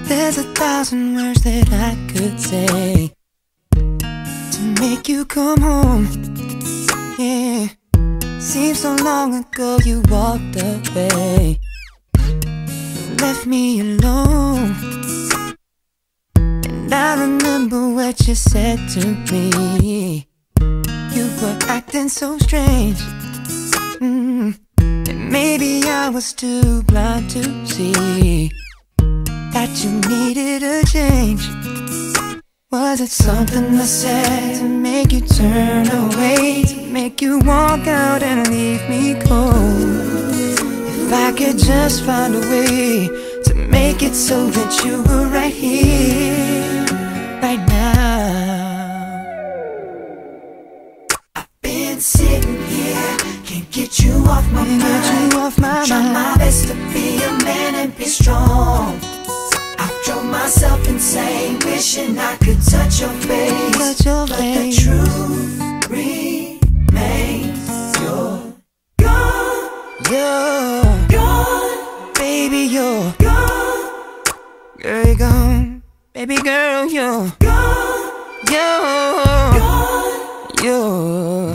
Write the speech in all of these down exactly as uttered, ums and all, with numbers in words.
There's a thousand words that I could say to make you come home. Yeah, seems so long ago you walked away, left me alone. And I remember what you said to me. You were acting so strange. mm. And maybe I was too blind to see that you needed a change. Was it something I said to make you turn away, to make you walk out and leave me cold? If I could just find a way to make it so that you were right here, right now. I've been sitting here, can't get you off my mind, get you off my Try mind. my best to be a man and be strong. Drove myself insane, wishing I could touch your face, touch your but face. The truth remains, you're gone, you're gone, baby, you're gone, girl, you're gone, baby girl, you're gone, you're gone, you're.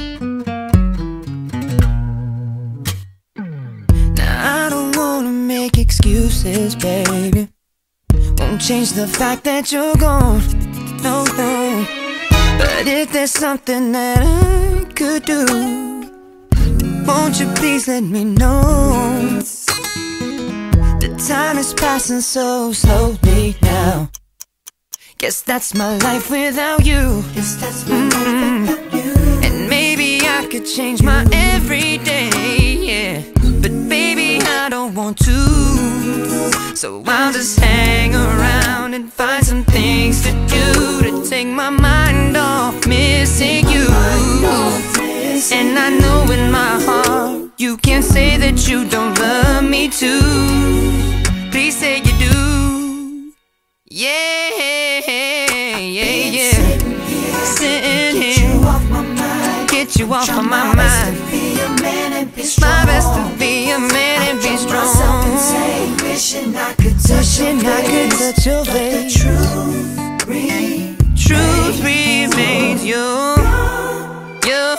Now I don't wanna make excuses, baby. Won't change the fact that you're gone, no, no. But if there's something that I could do, won't you please let me know? The time is passing so slowly now. Guess that's my life without you. Guess that's my mm-hmm. life without you. And maybe I could change my everyday, yeah. But baby, I don't want to. So I'll just hang around and find some things to do to take my mind off missing you. And I know in my heart you can't say that you don't love me too. Please say you do. Yeah, yeah, yeah. Sitting here, get you off my mind, get you off of my mind. My best to be a man and be strong. Wishing I could touch your face, touch your face. The truth remains, truth remains, you, you,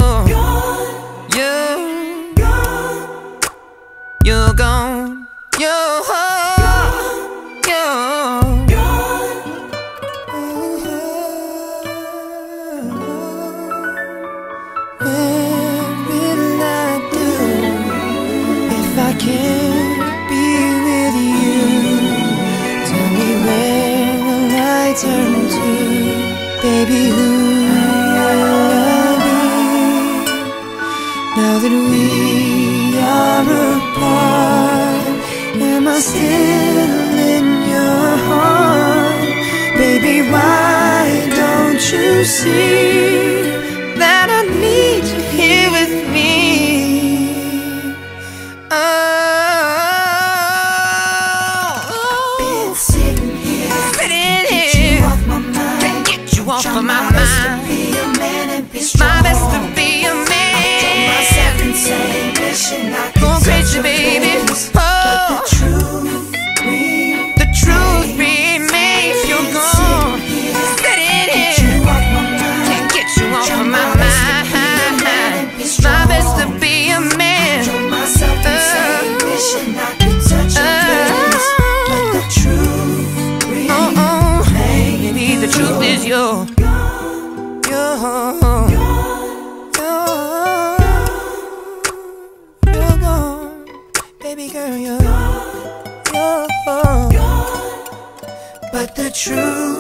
you, you're gone, you're can't be with you. Tell me where will I turn to, baby, who will I be? Now that we are apart, am I still in your heart? Baby, why don't you see that I need you here with me? Oh, off of my mind. My best to be a man. Going crazy, baby. Oh, the truth remains, you're gone. Sitting here, can't get you off of my mind. My best to be a man. Oh, oh, baby, the truth is yours. You're, you're gone, baby girl, you're, you're, but the truth